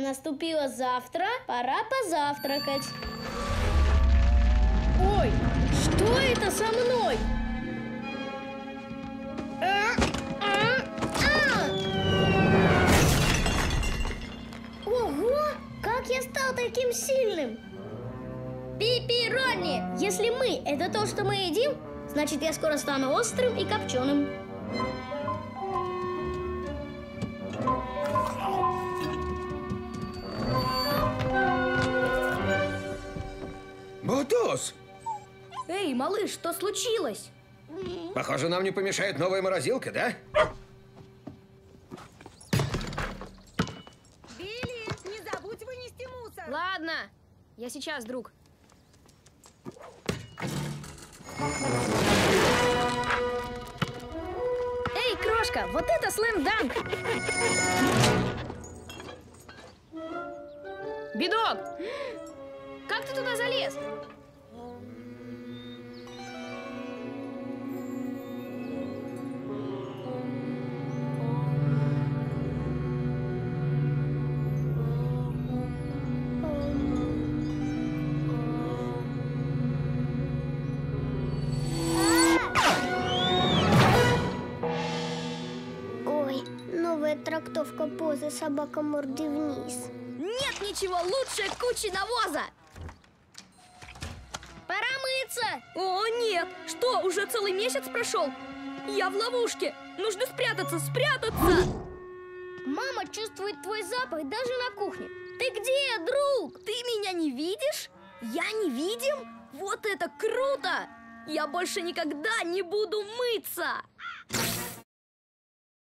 Наступило завтра, пора позавтракать. Ой, что это со мной? Ого, как я стал таким сильным! Пепперони! Если мы – это то, что мы едим, значит, я скоро стану острым и копченым. Бутуз! Эй, малыш, что случилось? Похоже, нам не помешает новая морозилка, да? Билли, не забудь вынести мусор. Ладно, я сейчас, друг. Эй, крошка, вот это слэм-данк! Бедок! Как ты туда залез? Ой, новая трактовка позы «Собака мордой вниз». Нет ничего лучше кучи навоза! Пора мыться! О, нет! Что, уже целый месяц прошел? Я в ловушке! Нужно спрятаться, спрятаться! Мама чувствует твой запах даже на кухне. Ты где, друг? Ты меня не видишь? Я невидим? Вот это круто! Я больше никогда не буду мыться!